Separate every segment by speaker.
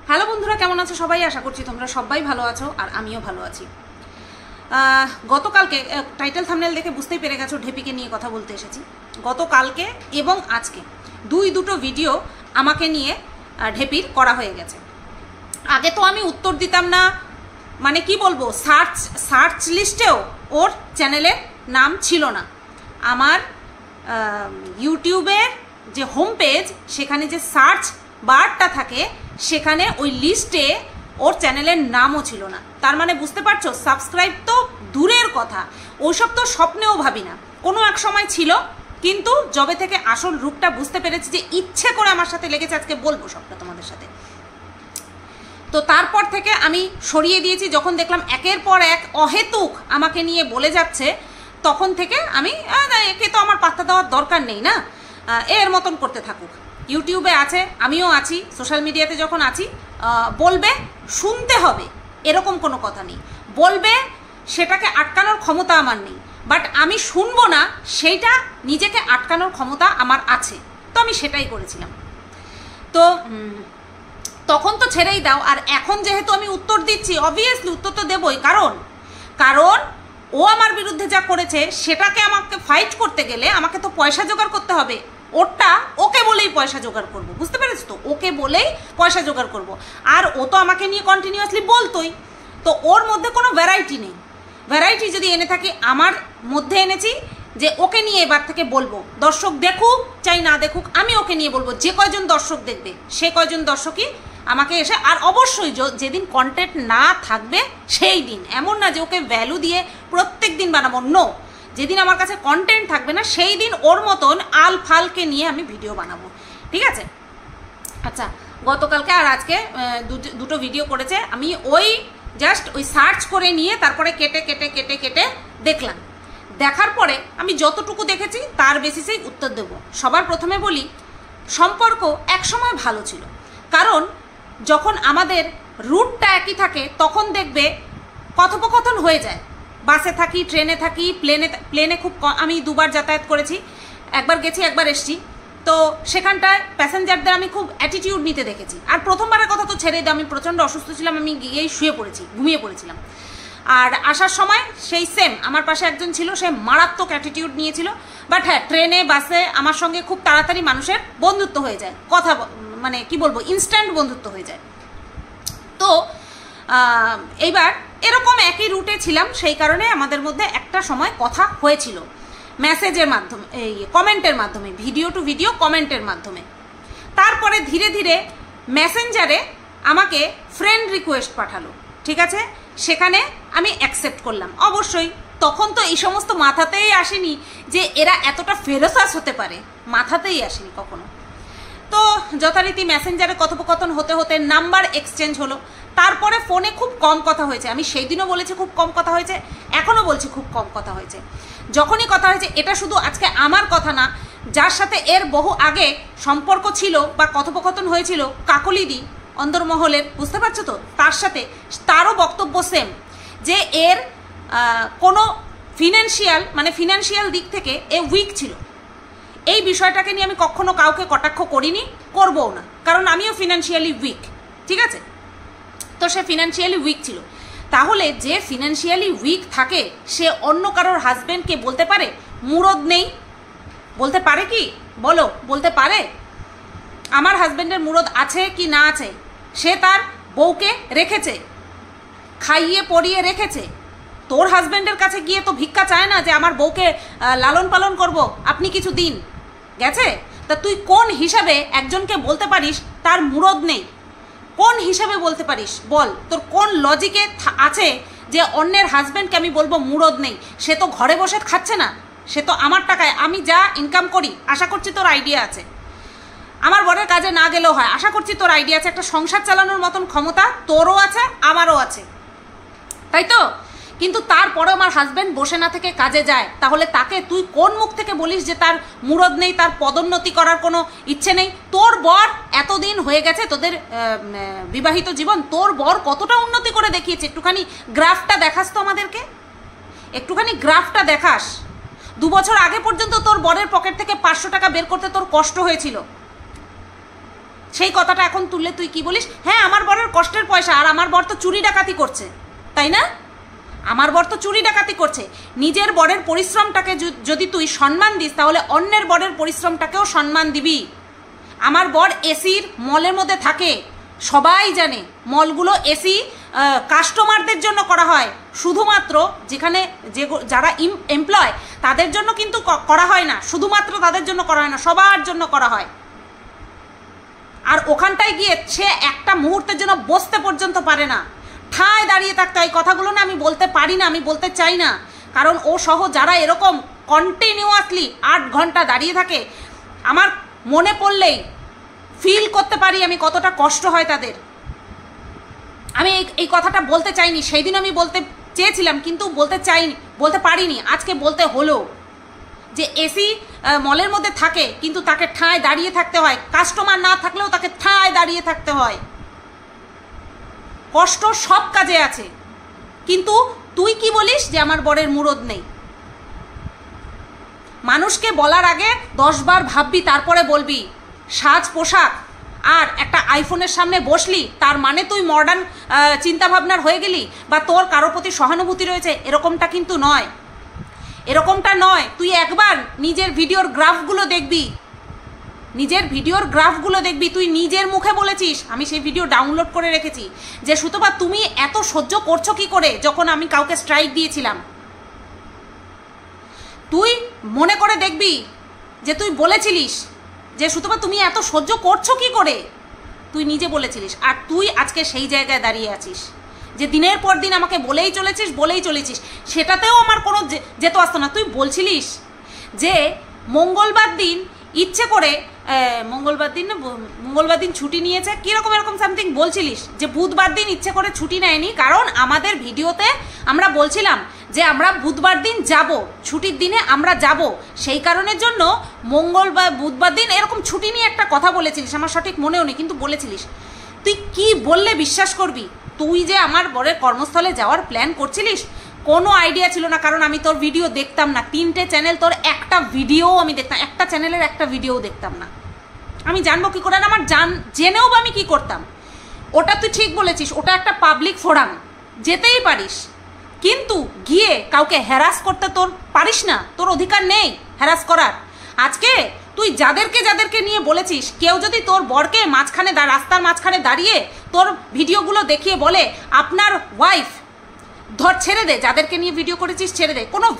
Speaker 1: Hello বন্ধুরা, কেমন আছো সবাই? আশা করছি তোমরা সবাই ভালো আছো আর আমিও ভালো আছি। গতকালকে টাইটেল থাম্বনেল দেখে বুঝতেই পেরে গেছো ঢেপিকে নিয়ে কথা বলতে এসেছি। গতকালকে এবং আজকে দুটো ভিডিও আমাকে নিয়ে ঢেপির করা হয়ে গেছে। আগে তো আমি উত্তর দিতাম না, মানে কি বলবো, সার্চ লিস্টেও ওর চ্যানেলের নাম ছিল না। আমার ইউটিউবের যে হোম পেজ, সেখানে যে সার্চ বারটা থাকে, সেখানে ওই লিস্টে ওর চ্যানেলের নামও ছিল না। তার মানে বুঝতে পারছো, সাবস্ক্রাইব তো দূরের কথা, ওইসব তো স্বপ্নেও ভাবি না। কোনো এক সময় ছিল, কিন্তু যবে থেকে আসল রূপটা বুঝতে পেরেছি যে ইচ্ছে করে আমার সাথে লেগেছে, আজকে বলবো সবটা তোমাদের সাথে। তো তারপর থেকে আমি সরিয়ে দিয়েছি। যখন দেখলাম একের পর এক অহেতুক আমাকে নিয়ে বলে যাচ্ছে, তখন থেকে আমি একে তো আমার পাত্তা দেওয়ার দরকার নেই না, এর মতন করতে থাকুক। ইউটিউবে আছে, আমিও আছি, সোশ্যাল মিডিয়াতে যখন আছি, বলবে শুনতে হবে এরকম কোনো কথা নেই। বলবে সেটাকে আটকানোর ক্ষমতা আমার নেই, বাট আমি শুনবো না সেইটা নিজেকে আটকানোর ক্ষমতা আমার আছে। তো আমি সেটাই করেছিলাম। তো তখন তো ছেড়েই দাও। আর এখন যেহেতু আমি উত্তর দিচ্ছি, অবভিয়াসলি উত্তর তো দেবই, কারণ ও আমার বিরুদ্ধে যা করেছে সেটাকে আমাকে ফাইট করতে গেলে আমাকে তো পয়সা জোগাড় করতে হবে। ওকে বলেই পয়সা জোগাড় করবো, বুঝতে পেরেছ তো? ওকে বলেই পয়সা জোগাড় করবো। আর ও তো আমাকে নিয়ে কন্টিনিউয়াসলি বলতোই। তো ওর মধ্যে কোনো ভ্যারাইটি নেই। ভ্যারাইটি যদি এনে থাকি, আমার মধ্যে এনেছি যে ওকে নিয়ে এবার থেকে বলবো। দর্শক দেখুক চাই না দেখুক, আমি ওকে নিয়ে বলবো। যে কয়জন দর্শক দেখবে, সে কয়জন দর্শকই আমাকে এসে, আর অবশ্যই যেদিন কন্টেন্ট না থাকবে সেই দিন, এমন না যে ওকে ভ্যালু দিয়ে প্রত্যেক দিন বানাবো, নো। যেদিন আমার কাছে কন্টেন্ট থাকবে না, সেই দিন ওর মতন আল ফালকে নিয়ে আমি ভিডিও বানাবো, ঠিক আছে? আচ্ছা, গতকালকে আর আজকে দুটো ভিডিও করেছে। আমি জাস্ট ওই সার্চ করে নিয়ে তারপরে কেটে দেখলাম। দেখার পরে আমি যতটুকু দেখেছি তার বেসিসেই উত্তর দেব। সবার প্রথমে বলি, সম্পর্ক একসময় ভালো ছিল, কারণ যখন আমাদের রুটটা একই থাকে তখন দেখবে কথোপকথন হয়ে যায়। বাসে থাকি, ট্রেনে থাকি, প্লেনে খুব আমি দুবার যাতায়াত করেছি, একবার গেছি একবার এসছি। তো সেখানটায় প্যাসেঞ্জারদের আমি খুব অ্যাটিটিউড নিতে দেখেছি। আর প্রথমবারের কথা তো ছেড়ে দিই, আমি প্রচণ্ড অসুস্থ ছিলাম, আমি গিয়েই ঘুমিয়ে পড়েছিলাম। আর আসার সময় সেই সেম আমার পাশে একজন ছিল, সে মারাত্মক অ্যাটিটিউড নিয়েছিল। বাট হ্যাঁ, ট্রেনে বাসে আমার সঙ্গে খুব তাড়াতাড়ি মানুষের বন্ধুত্ব হয়ে যায়, কথা মানে কি বলবো, ইনস্ট্যান্ট বন্ধুত্ব হয়ে যায়। তো এইবার এরকম একই রুটে ছিলাম, সেই কারণে আমাদের মধ্যে একটা সময় কথা হয়েছিল মেসেজের মাধ্যমে, এই কমেন্টের মাধ্যমে, ভিডিও টু ভিডিও কমেন্টের মাধ্যমে। তারপরে ধীরে ধীরে মেসেঞ্জারে আমাকে ফ্রেন্ড রিকোয়েস্ট পাঠালো, ঠিক আছে? সেখানে আমি অ্যাকসেপ্ট করলাম। অবশ্যই তখন তো এই সমস্ত মাথাতেই আসেনি যে এরা এতটা ফেরোসাস হতে পারে, মাথাতেই আসেনি কখনো। তো যথারীতি মেসেঞ্জারে কথোপকথন হতে হতে নাম্বার এক্সচেঞ্জ হলো। তারপরে ফোনে খুব কম কথা হয়েছে। আমি সেই দিনও বলেছি খুব কম কথা হয়েছে, এখনও বলছি খুব কম কথা হয়েছে। যখনই কথা হয়েছে, এটা শুধু আজকে আমার কথা না, যার সাথে এর বহু আগে সম্পর্ক ছিল বা কথোপকথন হয়েছিল, কাকলিদি অন্দরমহলের, বুঝতে পারছো তো, তার সাথে তারও বক্তব্য সেম, যে এর কোনো ফিনান্সিয়াল দিক থেকে এ উইক ছিল। এই বিষয়টাকে নিয়ে আমি কখনো কাউকে কটাক্ষ করিনি, করবও না, কারণ আমিও ফিনান্সিয়ালি উইক, ঠিক আছে? তো সে ফিনান্সিয়ালি উইক ছিল। তাহলে যে ফিনান্সিয়ালি উইক থাকে, সে অন্য কারোর হাজব্যান্ডকে বলতে পারে মুরদ নেই? বলতে পারে কি? বলো, বলতে পারে? আমার হাজব্যান্ডের মুরদ আছে কি না আছে, সে তার বউকে রেখেছে, খাইয়ে পরিয়ে রেখেছে। তোর হাজব্যান্ডের কাছে গিয়ে তো ভিক্ষা চায় না যে আমার বউকে লালন পালন করব, আপনি কিছু দিন, গেছে? তা তুই কোন হিসাবে একজনকে বলতে পারিস তার মুরদ নেই? কোন হিসাবে বলতে পারিস বল? তোর কোন লজিকে আছে যে অন্যের হাজব্যান্ডকে আমি বলবো মুরদ নেই? সে তো ঘরে বসে খাচ্ছে না, সে তো আমার টাকায়, আমি যা ইনকাম করি, আশা করছি তোর আইডিয়া আছে। আমার বরের কাজে না গেলেও হয়, আশা করছি তোর আইডিয়া আছে। একটা সংসার চালানোর মতন ক্ষমতা তোরও আছে, আমারও আছে, তাই তো? কিন্তু তারপরে আমার হাজব্যান্ড বসে না থেকে কাজে যায়, তাহলে তাকে তুই কোন মুখ থেকে বলিস যে তার মুরদ নেই, তার পদোন্নতি করার কোনো ইচ্ছে নেই? তোর বর এতদিন হয়ে গেছে তোদের বিবাহিত জীবন, তোর বর কতটা উন্নতি করে দেখিয়েছে? একটুখানি গ্রাফটা দেখাস তো আমাদেরকে, একটুখানি গ্রাফটা দেখাস। 2 বছর আগে পর্যন্ত তোর বরের পকেট থেকে 500 টাকা বের করতে তোর কষ্ট হয়েছিল, সেই কথাটা এখন তুললে তুই কি বলিস, হ্যাঁ আমার বরের কষ্টের পয়সা, আর আমার বর তো চুরি ডাকাতি করছে, তাই না? আমার বর তো চুরি ডাকাতি করছে। নিজের বরের পরিশ্রমটাকে যদি তুই সম্মান দিস, তাহলে অন্যের বরের পরিশ্রমটাকেও সম্মান দিবি। আমার বর এসির মলের মধ্যে থাকে, সবাই জানে মলগুলো এসি কাস্টমারদের জন্য করা হয়, শুধুমাত্র যেখানে যারা এমপ্লয় তাদের জন্য কিন্তু করা হয় না, শুধুমাত্র তাদের জন্য করা হয় না, সবার জন্য করা হয়। আর ওখানটায় গিয়ে সে একটা মুহূর্তের জন্য বসতে পর্যন্ত পারে না, ঠায় দাঁড়িয়ে থাকতে হয়। কথাগুলো না আমি বলতে পারি না, আমি বলতে চাই না, কারণ ও সহ যারা এরকম কন্টিনিউয়াসলি 8 ঘন্টা দাঁড়িয়ে থাকে, আমার মনে পড়লেই ফিল করতে পারি আমি কতটা কষ্ট হয় তাদের। আমি এই কথাটা বলতে চাইনি, সেই দিন আমি বলতে চেয়েছিলাম কিন্তু বলতে পারিনি, আজকে বলতে হলো যে এসি মলের মধ্যে থাকে কিন্তু তাকে ঠায় দাঁড়িয়ে থাকতে হয়, কাস্টমার না থাকলেও তাকে ঠায় দাঁড়িয়ে থাকতে হয়। কষ্ট সব কাজে আছে, কিন্তু তুই কি বলিস যে আমার বরের মুরদ নেই। মানুষকে বলার আগে 10 বার ভাববি, তারপরে বলবি। সাজ পোশাক আর একটা আইফোনের সামনে বসলি তার মানে তুই মডার্ন চিন্তাভাবনার হয়ে গেলি বা তোর কারোর প্রতি সহানুভূতি রয়েছে, এরকমটা কিন্তু নয়, এরকমটা নয়। তুই একবার নিজের ভিডিওর গ্রাফগুলো দেখবি, তুই নিজের মুখে বলেছিস, আমি সেই ভিডিও ডাউনলোড করে রেখেছি, যে সুতপা তুমি এত সহ্য করছো কি করে যখন আমি কাউকে স্ট্রাইক দিয়েছিলাম। তুই মনে করে দেখবি যে তুই বলেছিলিস যে সুতপা তুমি এত সহ্য করছো কি করে, তুই নিজে বলেছিলিস। আর তুই আজকে সেই জায়গায় দাঁড়িয়ে আছিস যে দিনের পর দিন আমাকে বলেই চলেছিস, সেটাতেও আমার কোনো যেত আসতো না। তুই বলছিলিস যে মঙ্গলবার দিন ইচ্ছে করে, মঙ্গলবার দিন ছুটি নিয়েছে, কীরকম এরকম সামথিং বলছিলিস, যে বুধবার দিন ইচ্ছে করে ছুটি নেয়নি, কারণ আমাদের ভিডিওতে আমরা বলছিলাম যে আমরা বুধবার দিন যাব, ছুটির দিনে আমরা যাব, সেই কারণের জন্য বুধবার দিন এরকম ছুটি নিয়ে একটা কথা বলেছিলিস, আমার সঠিক মনেও নেই কিন্তু বলেছিলিস। তুই কি বললে বিশ্বাস করবি? তুই যে আমার বরের কর্মস্থলে যাওয়ার প্ল্যান করছিলিস, কোনো আইডিয়া ছিল না, কারণ আমি তোর ভিডিও দেখতাম না। 3টে চ্যানেল, তোর একটা ভিডিও আমি দেখতাম, একটা চ্যানেলের একটা ভিডিও দেখতাম না। আমি জানবো কি করে? আমার জেনেও বা আমি কি করতাম? ওটা তুই ঠিক বলেছিস, ওটা একটা পাবলিক ফোরাম, যেতেই পারিস, কিন্তু গিয়ে কাউকে হ্যারাস করতে তোর পারিস না, তোর অধিকার নেই হ্যারাস করার। আজকে তুই যাদেরকে নিয়ে বলেছিস, কেউ যদি তোর বরকে রাস্তার মাঝখানে দাঁড়িয়ে তোর ভিডিওগুলো দেখিয়ে বলে আপনার ওয়াইফ, ধর ছেড়ে দে, যাদেরকে নিয়ে ভিডিও করেছিস ছেড়ে দে, কোনো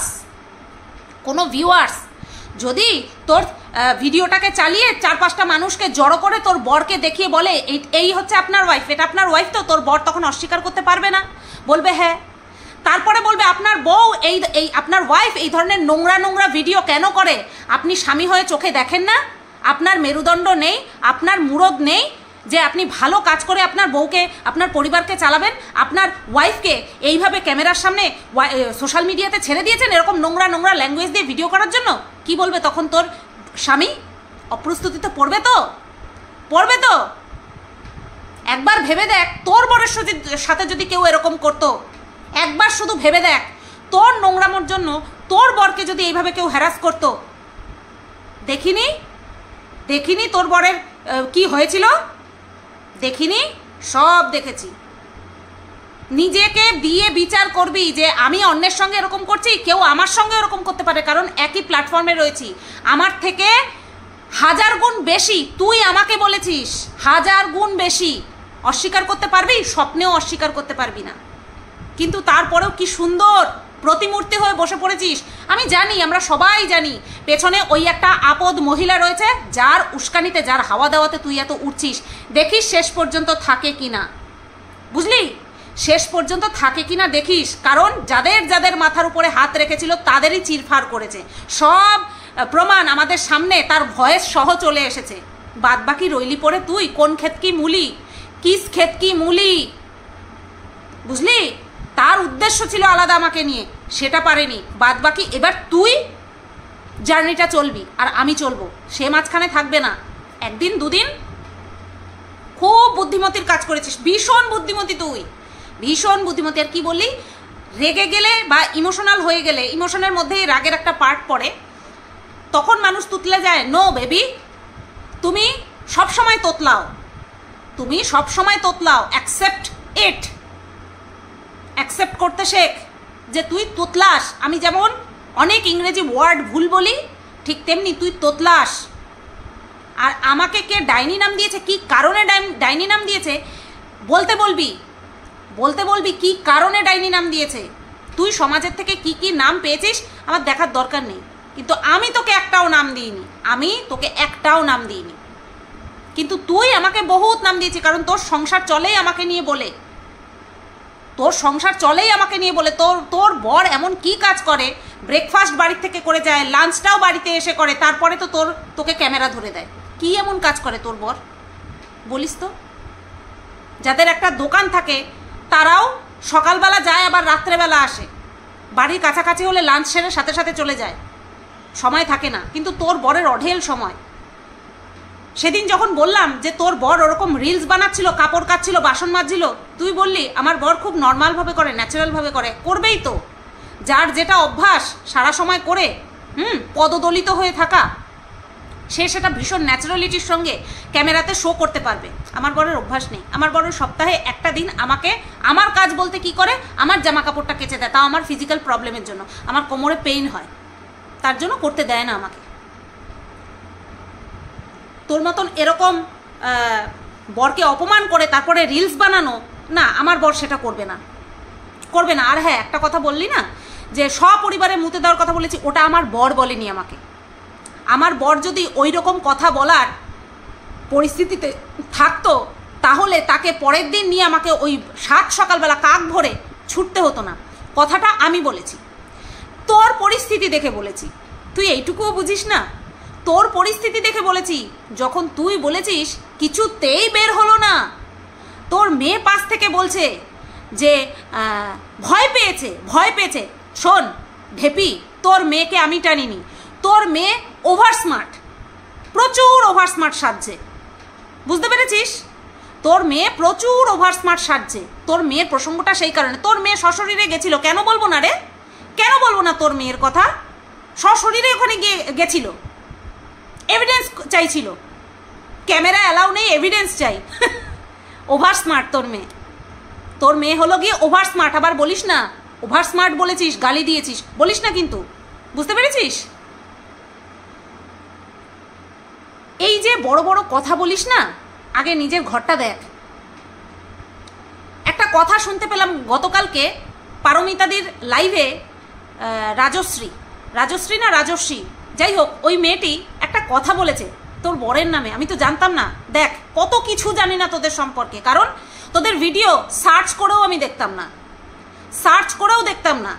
Speaker 1: ভিউয়ার্স যদি তোর ভিডিওটাকে চালিয়ে 4-5টা মানুষকে জড়ো করে তোর বরকে দেখিয়ে বলে এই হচ্ছে আপনার ওয়াইফ, এটা আপনার ওয়াইফ, তো তোর বর তখন অস্বীকার করতে পারবে না, বলবে হ্যাঁ। তারপরে বলবে আপনার বউ এই আপনার ওয়াইফ এই ধরনের নোংরা ভিডিও কেন করে? আপনি স্বামী হয়ে চোখে দেখেন না? আপনার মেরুদণ্ড নেই, আপনার মুরদ নেই যে আপনি ভালো কাজ করে আপনার বউকে, আপনার পরিবারকে চালাবেন? আপনার ওয়াইফকে এইভাবে ক্যামেরার সামনে সোশ্যাল মিডিয়াতে ছেড়ে দিয়েছেন এরকম নোংরা ল্যাঙ্গুয়েজ দিয়ে ভিডিও করার জন্য? কি বলবে তখন তোর স্বামী? অপ্রস্তুতিতে পড়বে তো? একবার ভেবে দেখ, তোর বরের সাথে যদি কেউ এরকম করতো, একবার শুধু ভেবে দেখ, তোর নোংরামোর জন্য তোর বরকে যদি এইভাবে কেউ হ্যারাস করতো। দেখিনি তোর বরের কি হয়েছিল? দেখিনি? সব দেখেছি। নিজেকে দিয়ে বিচার করবি যে আমি অন্যের সঙ্গে এরকম করছি, কেউ আমার সঙ্গে এরকম করতে পারে, কারণ একই প্ল্যাটফর্মে রয়েছি। আমার থেকে 1000 গুণ বেশি তুই আমাকে বলেছিস, 1000 গুণ বেশি। অস্বীকার করতে পারবি? স্বপ্নেও অস্বীকার করতে পারবি না, কিন্তু তারপরেও কি সুন্দর প্রতিমূর্তি হয়ে বসে পড়েছিস। আমি জানি, আমরা সবাই জানি পেছনে ওই একটা আপদ মহিলা রয়েছে, যার উস্কানিতে, যার হাওয়া দেওয়াতে তুই এত উঠছিস। দেখিস শেষ পর্যন্ত থাকে কিনা, বুঝলি? শেষ পর্যন্ত থাকে কিনা দেখিস, কারণ যাদের মাথার উপরে হাত রেখেছিল তাদেরই চিরফাড় করেছে। সব প্রমাণ আমাদের সামনে, তার ভয়েস সহ চলে এসেছে। বাদ বাকি রইলি পড়ে তুই কোন ক্ষেত কি মুলি, কিস ক্ষেত কি মুলি, বুঝলি? তার উদ্দেশ্য ছিল আলাদা আমাকে নিয়ে, সেটা পারেনি। বাদ বাকি এবার তুই জার্নিটা চলবি আর আমি চলবো, সে মাঝখানে থাকবে না। 1 দিন 2 দিন খুব বুদ্ধিমতির কাজ করেছিস, ভীষণ বুদ্ধিমতী তুই, ভীষণ বুদ্ধিমতী। আর কি বললি? রেগে গেলে বা ইমোশনাল হয়ে গেলে, ইমোশনের মধ্যেই রাগের একটা পার্ট পড়ে, তখন মানুষ তুতলে যায়। নো বেবি, তুমি সব সময় তোতলাও, তুমি সব সময় তোতলাও। অ্যাকসেপ্ট ইট, অ্যাকসেপ্ট করতে শেখ যে তুই তোতলাস। আমি যেমন অনেক ইংরেজি ওয়ার্ড ভুল বলি, ঠিক তেমনি তুই তোতলাস। আর আমাকে কে ডাইনি নাম দিয়েছে, কি কারণে ডাইনি নাম দিয়েছে বলতে বলবি কি কারণে ডাইনি নাম দিয়েছে। তুই সমাজের থেকে কি কি নাম পেয়েছিস আমার দেখার দরকার নেই, কিন্তু আমি তোকে একটাও নাম দিইনি, কিন্তু তুই আমাকে বহুত নাম দিয়েছিস। কারণ তোর সংসার চলেই আমাকে নিয়ে বলে, তোর বর এমন কি কাজ করে, ব্রেকফাস্ট বাড়ি থেকে করে যায়, লাঞ্চটাও বাড়িতে এসে করে, তারপরে তো তোকে ক্যামেরা ধরে দেয়। কি এমন কাজ করে তোর বর বলিস তো? যাদের একটা দোকান থাকে তারাও সকালবেলা যায় আবার রাত্রেবেলা আসে, বাড়ির কাছাকাছি হলে লাঞ্চ সেরে সাথে সাথে চলে যায়, সময় থাকে না। কিন্তু তোর বরের অঢেল সময়। সেদিন যখন বললাম যে তোর বর ওরকম রিলস বানাচ্ছিল, কাপড় কাচ্ছিল, বাসন মাজছিল, তুই বললি আমার বর খুব নর্মালভাবে করে, ন্যাচারালভাবে করে। করবেই তো, যার যেটা অভ্যাস সারা সময় করে পদদলিত হয়ে থাকা, সে সেটা ভীষণ ন্যাচারালিটির সঙ্গে ক্যামেরাতে শো করতে পারবে। আমার বরের অভ্যাস নেই। আমার বরের সপ্তাহে একটা দিন আমাকে আমার কাজ বলতে কি করে, আমার জামা কাপড়টা কেচে দেয়, তাও আমার ফিজিক্যাল প্রবলেমের জন্য, আমার কোমরে পেইন হয়, তার জন্য করতে দেয় না আমাকে। তোর মতন এরকম বরকে অপমান করে তারপরে রিলস বানানো, না, আমার বর সেটা করবে না। আর হ্যাঁ, একটা কথা বললি না যে সপরিবারে মুতে দেওয়ার কথা বলেছি, ওটা আমার বর বলেনি আমাকে। আমার বর যদি ওই রকম কথা বলার পরিস্থিতিতে থাকতো তাহলে তাকে পরের দিন নিয়ে আমাকে ওই 7 সকালবেলা কাক ভরে ছুটতে হতো না। কথাটা আমি বলেছি, তোর পরিস্থিতি দেখে বলেছি। তুই এইটুকুও বুঝিস না? তোর পরিস্থিতি দেখে বলেছি। যখন তুই বলেছিস কিছুতেই বের হলো না, তোর মেয়ে পাশ থেকে বলছে যে ভয় পেয়েছে। শোন ঢেপি, তোর মেয়েকে আমি টানিনি। তোর মেয়ে ওভার স্মার্ট, প্রচুর ওভার স্মার্ট সাজছে, বুঝতে পেরেছিস? তোর মেয়ে প্রচুর ওভার স্মার্ট সাজছে। তোর মেয়ের প্রসঙ্গটা সেই কারণে, তোর মেয়ে সশরীরে গেছিল। কেন বলবো না রে, কেন বলবো না তোর মেয়ের কথা? সশরীরে ওখানে গেছিল, এভিডেন্স চাইছিল। ক্যামেরা অ্যালাউ নেই, এভিডেন্স চাই। ওভার স্মার্ট তোর মেয়ে হলো গিয়ে ওভার স্মার্ট। আবার বলিস না ওভার স্মার্ট বলেছিস, গালি দিয়েছিস, বলিস না কিন্তু, বুঝতে পেরেছিস? এই যে বড় বড় কথা বলিস না, আগে নিজের ঘরটা দেখ। একটা কথা শুনতে পেলাম গতকালকে পারমিতাদির লাইভে, রাজশ্রী, যাই হোক, ওই মেয়েটি একটা কথা বলেছে তোর বরের নামে। আমি তো জানতাম না। দেখ, কত কিছু জানি না তোদের সম্পর্কে, কারণ তোদের ভিডিও সার্চ করেও দেখতাম না।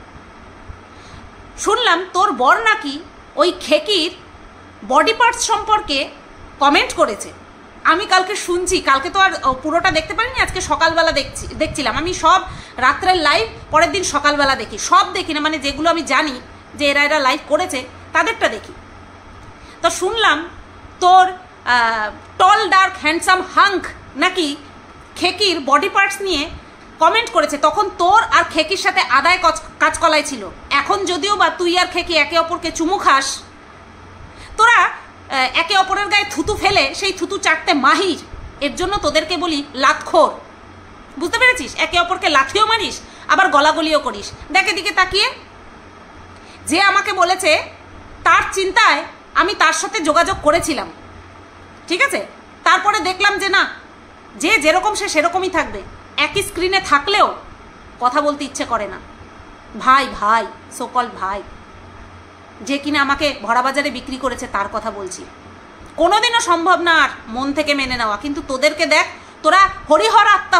Speaker 1: শুনলাম তোর বর নাকি ওই খেকির বডি পার্টস সম্পর্কে কমেন্ট করেছে। আমি কালকে শুনছি, কালকে তো আর পুরোটা দেখতে পারিনি, আজকে সকালবেলা দেখছিলাম। আমি সব রাত্রের লাইভ পরের দিন সকালবেলা দেখি, সব দেখি না, মানে যেগুলো আমি জানি যে এরা লাইভ করেছে তাদেরটা দেখি। তো শুনলাম তোর টল ডার্ক হ্যান্ডসাম হাঙ্ক নাকি খেকির বডি পার্টস নিয়ে কমেন্ট করেছে। তখন তোর আর খেকির সাথে আদায় কাজকলাই ছিল। এখন যদিও বা তুই আর খেকি একে অপরকে চুমু খাস, তোরা একে অপরের গায়ে থুতু ফেলে সেই থুতু চাটতে মাহির। এর জন্য তোদেরকে বলি লাতখোর, বুঝতে পেরেছিস? একে অপরকে লাথিও মারিস, আবার গলাগলিও করিস। দেখ এদিকে তাকিয়ে, যে আমাকে বলেছে তার চিন্তায় আমি তার সাথে যোগাযোগ করেছিলাম, ঠিক আছে? তারপরে দেখলাম যে না, যে যেরকম সে সেরকমই থাকবে। একই স্ক্রিনে থাকলেও কথা বলতে ইচ্ছে করে না। ভাই সোকল ভাই, যে কিনা আমাকে ভরা বাজারে বিক্রি করেছে তার কথা বলছি। কোনোদিনও সম্ভব না আর মন থেকে মেনে নেওয়া। কিন্তু তোদেরকে দেখ, তোরা হরিহর আত্মা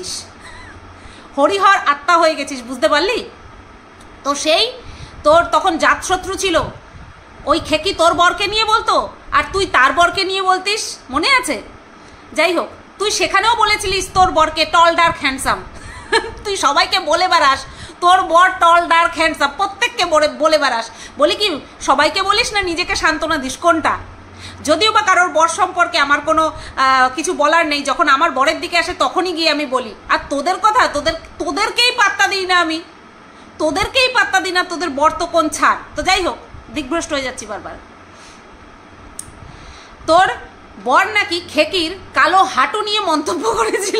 Speaker 1: হয়ে গেছিস, বুঝতে পারলি? তো সেই তোর তখন জাতশত্রু ছিল, ওই খেকি তোর বরকে নিয়ে বলতো আর তুই তার বরকে নিয়ে বলতিস, মনে আছে? যাই হোক, তুই সেখানেও বলেছিলিস তোর বরকে টল ডার্ক হ্যান্ডসাম। তুই সবাইকে বলে বেড়াস তোর বর টল ডার্ক হ্যান্ডসাম, প্রত্যেককে বলে বেড়াস। বলি কি, সবাইকে বলিস না নিজেকে সান্ত্বনা দিস? কোনটা? যদিও বা কারোর বর সম্পর্কে আমার কোনো কিছু বলার নেই, যখন আমার বরের দিকে আসে তখনই গিয়ে আমি বলি। আর তোদের কথা, তোদেরকেই পাত্তা দিই না আমি, তোদের বর তো কোন ছাড়। তো যাই হোক, দিকভ্রষ্ট হয়ে যাচ্ছি বারবার। তোর বর নাকি খেকির কালো হাঁটু নিয়ে মন্তব্য করেছিল।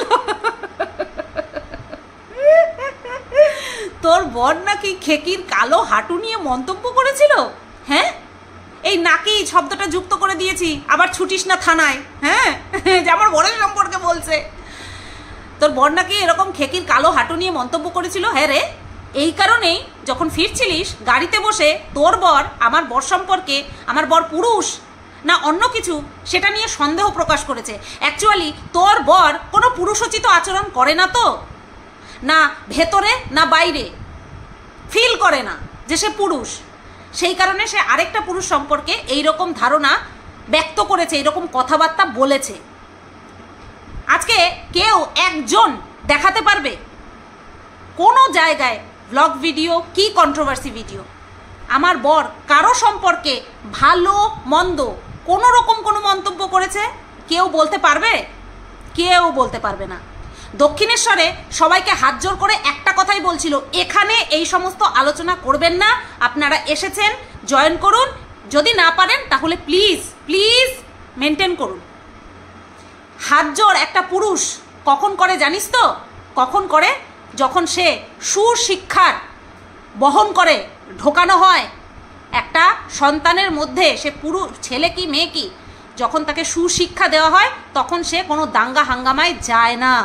Speaker 1: তোর বর নাকি খেকির কালো হাঁটু নিয়ে মন্তব্য করেছিল? হ্যাঁ, এই নাকি শব্দটা যুক্ত করে দিয়েছি, আবার ছুটিস না থানায়। হ্যাঁ, যে আমার বরের সম্পর্কে বলছে। তোর বর নাকি এরকম খেকির কালো হাঁটু নিয়ে মন্তব্য করেছিল। হ্যাঁ রে, এই কারণেই যখন ফিরছিলিস গাড়িতে বসে তোর বর আমার বর সম্পর্কে, আমার বর পুরুষ না অন্য কিছু, সেটা নিয়ে সন্দেহ প্রকাশ করেছে। অ্যাকচুয়ালি তোর বর কোনো পুরুষোচিত আচরণ করে না, তো না ভেতরে না বাইরে ফিল করে না যে সে পুরুষ, সেই কারণে সে আরেকটা পুরুষ সম্পর্কে এইরকম ধারণা ব্যক্ত করেছে, এইরকম কথাবার্তা বলেছে। আজকে কেউ একজন দেখাতে পারবে কোনো জায়গায় ব্লগ ভিডিও কি কন্ট্রোভার্সি ভিডিও আমার বর কারো সম্পর্কে ভালো মন্দ কোনো রকম কোনো মন্তব্য করেছে? কেউ বলতে পারবে? কেউ বলতে পারবে না। দক্ষিণেশ্বরে সবাইকে হাত জোর করে একটা কথাই বলছিল, এখানে এই সমস্ত আলোচনা করবেন না, আপনারা এসেছেন জয়েন করুন, যদি না পারেন তাহলে প্লিজ প্লিজ মেনটেন করুন। হাত জোর একটা পুরুষ কখন করে জানিস তো? কখন করে? যখন সে সুশিক্ষার বহন করে ঢোকানো হয় একটা সন্তানের মধ্যে, সে পুরুষ ছেলে কি মেয়ে কি, যখন তাকে সুশিক্ষা দেওয়া হয় তখন সে কোনো দাঙ্গা হাঙ্গামায় যায় না।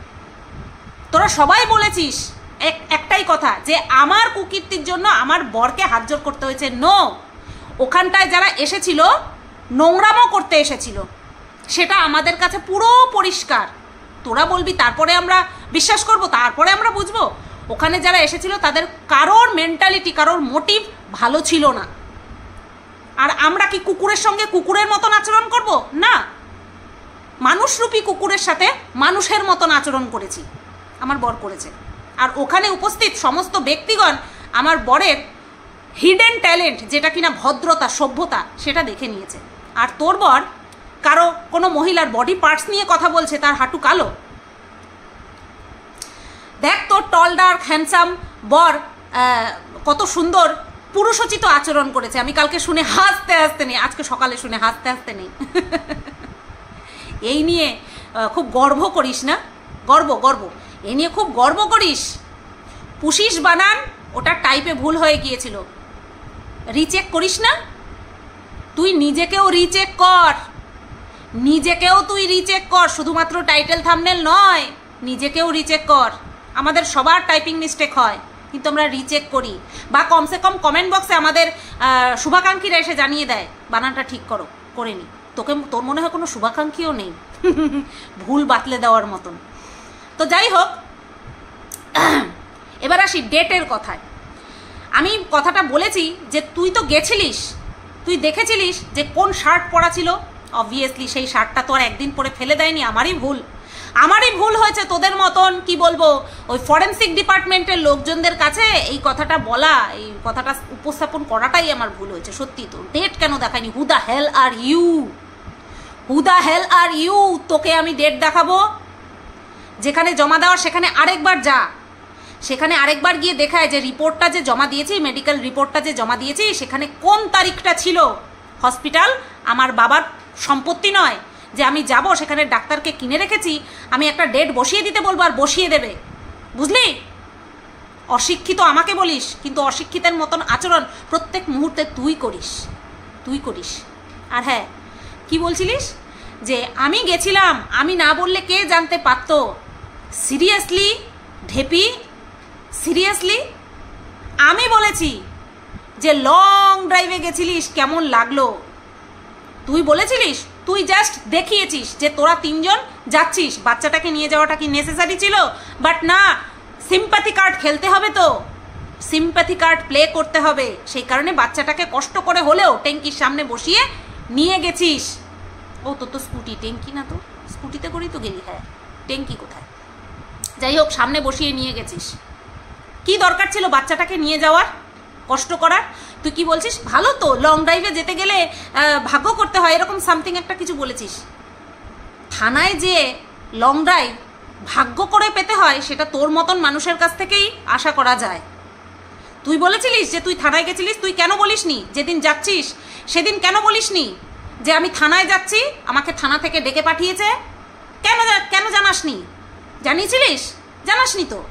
Speaker 1: তোরা সবাই বলেছিস একটাই কথা, যে আমার কুকীর্তির জন্য আমার বরকে হাত জোর করতে হয়েছে। নো, ওখানটায় যারা এসেছিল নোংরামও করতে এসেছিল, সেটা আমাদের কাছে পুরো পরিষ্কার। তোরা বলবি তারপরে আমরা বিশ্বাস করব, তারপরে আমরা বুঝবো। ওখানে যারা এসেছিল তাদের কারোর মেন্টালিটি, কারোর মোটিভ ভালো ছিল না। আর আমরা কি কুকুরের সঙ্গে কুকুরের মতন আচরণ করব? না, মানুষরূপী কুকুরের সাথে মানুষের মতন আচরণ করেছি, আমার বর করেছে। আর ওখানে উপস্থিত সমস্ত ব্যক্তিগণ আমার বরের হিডেন ট্যালেন্ট, যেটা কিনা ভদ্রতা সভ্যতা, সেটা দেখে নিয়েছে। আর তোর বর কারো কোনো মহিলার বডি পার্টস নিয়ে কথা বলছে, তার হাঁটু কালো। দেখ তোর টল ডার্ক হ্যান্ডসাম বর কত সুন্দর পুরুষোচিত আচরণ করেছে। আমি কালকে শুনে হাসতে হাসতে নেই, আজকে সকালে শুনে হাসতে হাসতে নেই। এই নিয়ে খুব গর্ব করিস না? গর্ব গর্ব এই নিয়ে খুব গর্ব করিস। পুষিস বানান ওটা টাইপে ভুল হয়ে গিয়েছিল, রিচেক করিস না? তুই নিজেকেও রিচেক কর, নিজেকেও তুই রিচেক কর, শুধুমাত্র টাইটেল থাম্বনেল নয়, নিজেকেও রিচেক কর। আমাদের সবার টাইপিং মিস্টেক হয়, কিন্তু আমরা রিচেক করি, বা কমসে কম কমেন্ট বক্সে আমাদের শুভাকাঙ্ক্ষীরা এসে জানিয়ে দেয় বানানটা ঠিক করো, করে নি। তোর মনে হয় কোনো শুভাকাঙ্ক্ষীও নেই ভুল বাতলে দেওয়ার মতন। তো যাই হোক, এবার আসি ডেটের কথায়। আমি কথাটা বলেছি যে তুই তো গেছিলিস, তুই দেখেছিলিস যে কোন শার্ট পরা ছিল। অবভিয়াসলি সেই শার্টটা তো আর একদিন পরে ফেলে দেয়নি, আমারই ভুল হয়েছে। তোদের মতন কি বলবো, ওই ফরেন্সিক ডিপার্টমেন্টের লোকজনদের কাছে এই কথাটা বলা, এই কথাটা উপস্থাপন করাটাই আমার ভুল হয়েছে। সত্যি তো ডেট কেন দেখায়নি? Who the hell are you, who the hell are you? তোকে আমি ডেট দেখাবো, যেখানে জমা দেওয়ার সেখানে আরেকবার যা, সেখানে আরেকবার গিয়ে দেখায় যে রিপোর্টটা যে জমা দিয়েছি, মেডিকেল রিপোর্টটা যে জমা দিয়েছি, সেখানে কোন তারিখটা ছিল। হসপিটাল আমার বাবার সম্পত্তি নয় যে আমি যাব সেখানে ডাক্তারকে কিনে রেখেছি, আমি একটা ডেট বসিয়ে দিতে বলবো আর বসিয়ে দেবে। বুঝলি? অশিক্ষিত আমাকে বলিস, কিন্তু অশিক্ষিতের মতন আচরণ প্রত্যেক মুহূর্তে তুই করিস। আর হ্যাঁ, কি বলছিলিস যে আমি গেছিলাম, আমি না বললে কে জানতে পারতো? সিরিয়াসলি ঢেপি, সিরিয়াসলি আমি বলেছি যে লং ড্রাইভে গেছিলিস, কেমন লাগলো? তুই বলেছিলিস, তুই জাস্ট দেখিয়েছিস যে তোরা তিনজন যাচ্ছিস, বাচ্চাটাকে নিয়ে যাওয়াটা কি নেসেসারি ছিল? বাট না, সিম্প্যাথি কার্ড খেলতে হবে, তো সিম্প্যাথি কার্ড প্লে করতে হবে, সেই কারণে বাচ্চাটাকে কষ্ট করে হলেও ট্যাঙ্কির সামনে বসিয়ে নিয়ে গেছিস। ও তো স্কুটি, ট্যাঙ্কি না তো, স্কুটিতে করেই তো গেলি। হ্যাঁ, ট্যাঙ্কি কোথায়? যাই হোক, সামনে বসিয়ে নিয়ে গেছিস। কি দরকার ছিল বাচ্চাটাকে নিয়ে যাওয়ার, কষ্ট করার? তুই কি বলছিস, ভালো তো লং ড্রাইভে যেতে গেলে ভাগ্য করতে হয়, এরকম সামথিং একটা কিছু বলেছিস। থানায় যে লং ড্রাইভ ভাগ্য করে পেতে হয়, সেটা তোর মতন মানুষের কাছ থেকেই আশা করা যায়। তুই বলেছিলিস যে তুই থানায় গেছিলিস, তুই কেন বলিসনি? যেদিন যাচ্ছিস সেদিন কেন বলিসনি যে আমি থানায় যাচ্ছি, আমাকে থানা থেকে ডেকে পাঠিয়েছে? কেন জানাসনি? জানিয়েছিলিস? জানাসনি তো।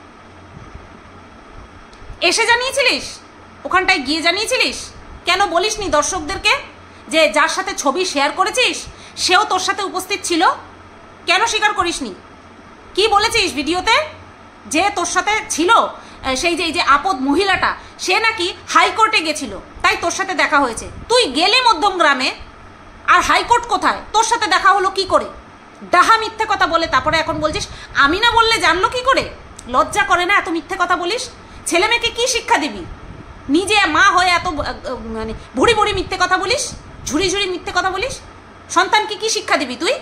Speaker 1: এসে জানিয়েছিলিস? ওখানটায় গিয়ে জানিয়েছিলিস? কেন বলিসনি দর্শকদেরকে যে যার সাথে ছবি শেয়ার করেছিস সেও তোর সাথে উপস্থিত ছিল? কেন স্বীকার করিসনি? কি বলেছিস ভিডিওতে? যে তোর সাথে ছিল সেই যে আপদ মহিলাটা, সে নাকি হাইকোর্টে গেছিল, তাই তোর সাথে দেখা হয়েছে। তুই গেলি মধ্যম গ্রামে, আর হাইকোর্ট কোথায়? তোর সাথে দেখা হলো কি করে? ডাহা মিথ্যে কথা বলে তারপরে এখন বলছিস আমি না বললে জানলো কি করে? লজ্জা করে না এত মিথ্যে কথা বলিস? ছেলে মেয়েকে কি শিক্ষা দিবি? নিজে মা হয়ে এত মানে ভুড়ি ভুড়ি মিথ্যে কথা বলিস, ঝুড়ি ঝুড়ি মিথ্যে কথা বলিস। সন্তানকে কি শিক্ষা দিবি তুই?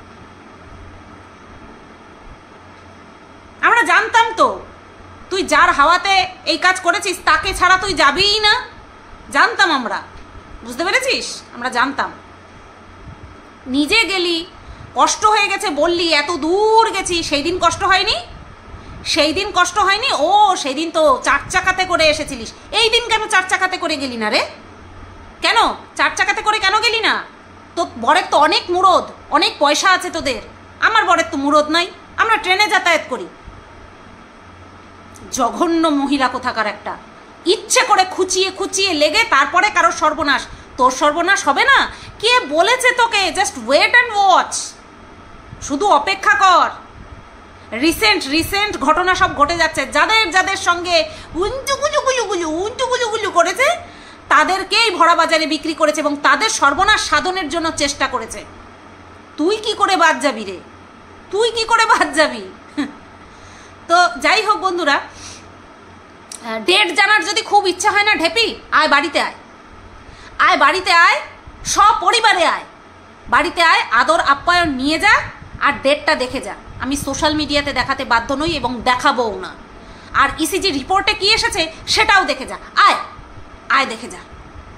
Speaker 1: আমরা জানতাম তো তুই যার হাওয়াতে এই কাজ করেছিস তাকে ছাড়া তুই যাবিই না, জানতাম আমরা। বুঝতে পেরেছিস? আমরা জানতাম। নিজে গেলি, কষ্ট হয়ে গেছে বললি, এত দূর গেছি, সেই দিন কষ্ট হয়নি? সেই দিন কষ্ট হয়নি? ও সেই দিন তো 4 চাকাতে করে এসেছিলিস, এই দিন কেন 4 চাকাতে করে গেলি না রে? কেন 4 চাকাতে করে কেন গেলি না? তোর বরের তো অনেক মুরদ, অনেক পয়সা আছে তোদের। আমার বরের তো মুরদ নাই, আমরা ট্রেনে যাতায়াত করি। জঘন্য মহিলা কোথাকার একটা, ইচ্ছে করে খুঁচিয়ে খুঁচিয়ে লেগে তারপরে কারোর সর্বনাশ। তোর সর্বনাশ হবে না? কে বলেছে তোকে? জাস্ট ওয়েট অ্যান্ড ওয়াচ, শুধু অপেক্ষা কর। রিসেন্ট ঘটনা সব ঘটে যাচ্ছে। যাদের সঙ্গে উঞ্চুগুজু করেছে তাদেরকেই ভরা বাজারে বিক্রি করেছে এবং তাদের সর্বনাশ সাধনের জন্য চেষ্টা করেছে। তুই কি করে বাদ যাবি রে? তুই কি করে বাদ যাবি? তো যাই হোক বন্ধুরা, ডেট জানার যদি খুব ইচ্ছা হয় না ঢেপি, আয় বাড়িতে আয়, আয় বাড়িতে আয়, সপরিবারে আয়, বাড়িতে আয়, আদর আপ্যায়ন নিয়ে যা, আর ডেটটা দেখে যা। আমি সোশ্যাল মিডিয়াতে দেখাতে বাধ্য নই এবং দেখাবও না। আর ইসিজি রিপোর্টে কি এসেছে সেটাও দেখে যা, আয় আয় দেখে যা।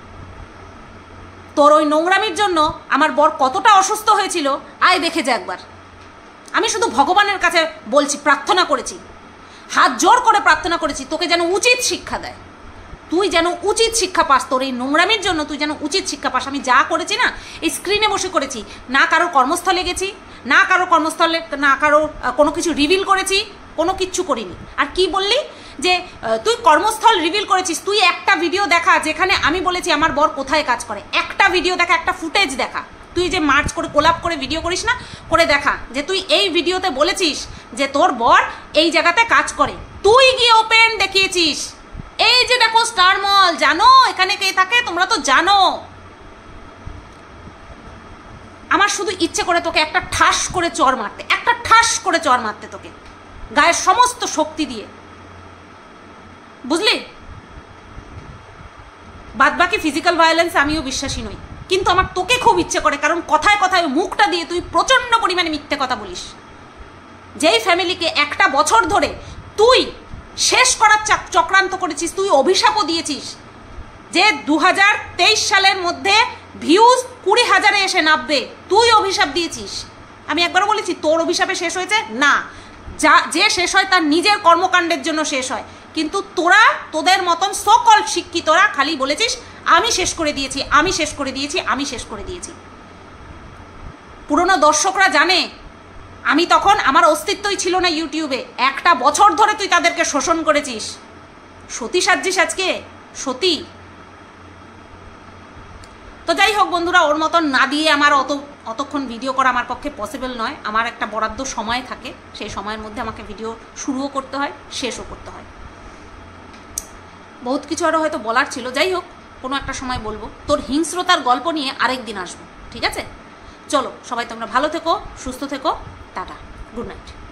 Speaker 1: তোর ওই নোংরামির জন্য আমার বর কতটা অসুস্থ হয়েছিল, আয় দেখে যা একবার। আমি শুধু ভগবানের কাছে বলছি, প্রার্থনা করেছি, হাত জোর করে প্রার্থনা করেছি তোকে যেন উচিত শিক্ষা দেয়, তুই যেন উচিত শিক্ষা পাস। তোর এই নোংরামির জন্য তুই যেন উচিত শিক্ষা পাস। আমি যা করেছি না, এই স্ক্রিনে বসে করেছি, না কারোর কর্মস্থলে গেছি, না কারোর কর্মস্থলে, না কারোর কোনো কিছু রিভিল করেছি, কোনো কিচ্ছু করিনি। আর কি বললি যে তুই কর্মস্থল রিভিল করেছিস? তুই একটা ভিডিও দেখা যেখানে আমি বলেছি আমার বর কোথায় কাজ করে, একটা ভিডিও দেখা, একটা ফুটেজ দেখা। তুই যে মার্চ করে কোলাপ করে ভিডিও করিস না, করে দেখা যে তুই এই ভিডিওতে বলেছিস যে তোর বর এই জায়গাতে কাজ করে। তুই গিয়ে ওপেন দেখিয়েছিস, এই যে দেখো স্টার মল, জানো এখানে কে থাকে, তোমরা তো জানো। আমার শুধু ইচ্ছে করে তোকে একটা ঠাস করে চর মারতে, একটা ঠাস করে চর মারতে তোকে গায়ের সমস্ত শক্তি দিয়ে, বুঝলি? বাদ বাকি ফিজিক্যাল ভায়োলেন্স আমিও বিশ্বাসী নই, কিন্তু আমার তোকে খুব ইচ্ছে করে, কারণ কথায় কথায় মুখটা দিয়ে তুই প্রচণ্ড পরিমাণে মিথ্যে কথা বলিস। যেই ফ্যামিলিকে একটা বছর ধরে তুই শেষ করার চক্রান্ত করেছিস, তুই অভিশাপও দিয়েছিস যে 2023 সালের মধ্যে ভিউজ 20,000-এ এসে নামবে, তুই অভিশাপ দিয়েছিস। আমি একবারও বলেছি তোর অভিশাপে শেষ হয়েছে না, যে শেষ হয় তার নিজের কর্মকাণ্ডের জন্য শেষ হয়। কিন্তু তোরা তোদের মতন সকল শিক্ষিতরা খালি বলেছিস আমি শেষ করে দিয়েছি, আমি শেষ করে দিয়েছি, আমি শেষ করে দিয়েছি। পুরনো দর্শকরা জানে আমি তখন, আমার অস্তিত্বই ছিল না ইউটিউবে। একটা বছর ধরে তুই তাদেরকে শোষণ করেছিস। সতী সাজছিস আজকে, সতী। তো যাই হোক বন্ধুরা, ওর মতন না দিয়ে আমার অতক্ষণ ভিডিও করা আমার পক্ষে পসিবল নয়। আমার একটা বরাদ্দ সময় থাকে, সেই সময়ের মধ্যে আমাকে ভিডিও শুরুও করতে হয়, শেষও করতে হয়। বহুত কিছু আরও হয়তো বলার ছিল, যাই হোক কোনো একটা সময় বলবো। তোর হিংস্রতার গল্প নিয়ে আরেক দিন আসবো, ঠিক আছে? চলো সবাই তোমরা ভালো থেকো, সুস্থ থেকো, টাটা, গুড নাইট।